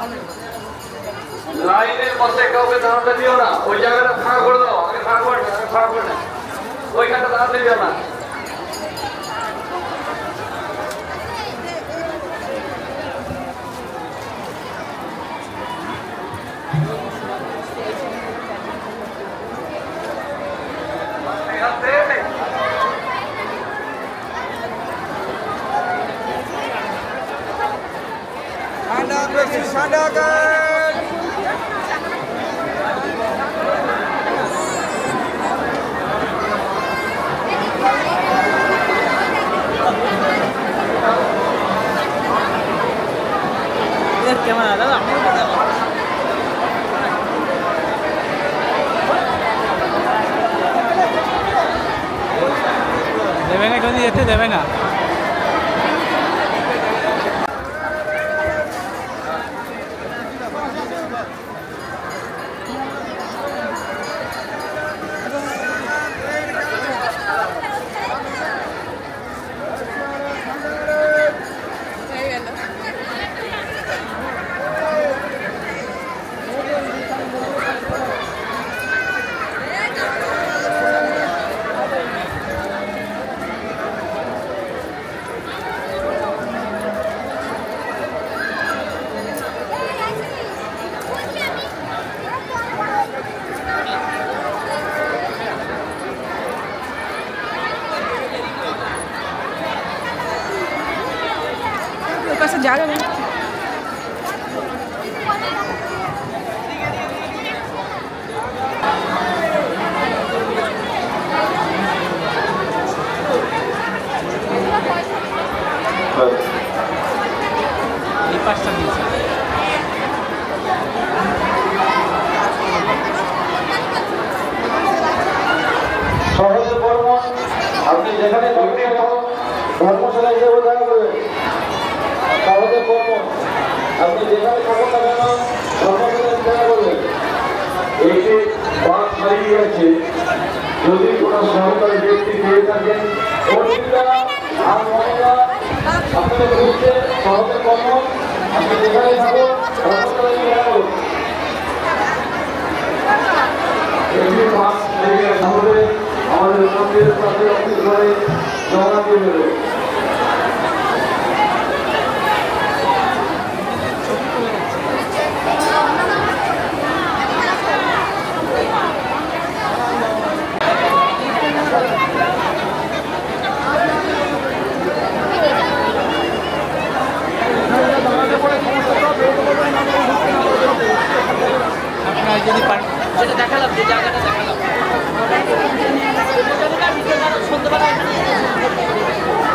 লাইনের মধ্যে কাউকে দাঁড়াতে দিও না, ওই জায়গাটা ফাঁকা করে দাও, আগে ফাঁকা করে না, ওইখানটা দাঁড়াতে দিও না। Cámara, nada. देवेगा क्यों नहीं देते देवेगा जाएगा नहीं ये पास्ता दिया সহজে কর্ম আপনি যেখানে ধর্মশালা হিসেবে দেখা করবেন। সহজে কর্ম আপনি যেখানে থাকুন না কেন ধর্মশালা দেখা করবেন। এইটি বাস হারিয়ে গেছে, যদি কোনো সরকারি ব্যক্তি পেয়ে থাকেন আর মহিলা আপনাদের বুঝতে সহজে কর্ম আপনি যেখানে থাকুন ধর্মশালা দেখা করুন। একটি বাস হারিয়ে তাহলে আমাদের মন্দিরের পাশে অফিস ঘরে জমা দিয়ে দেবে। যেটা দেখালাম যে জায়গাটা দেখালাম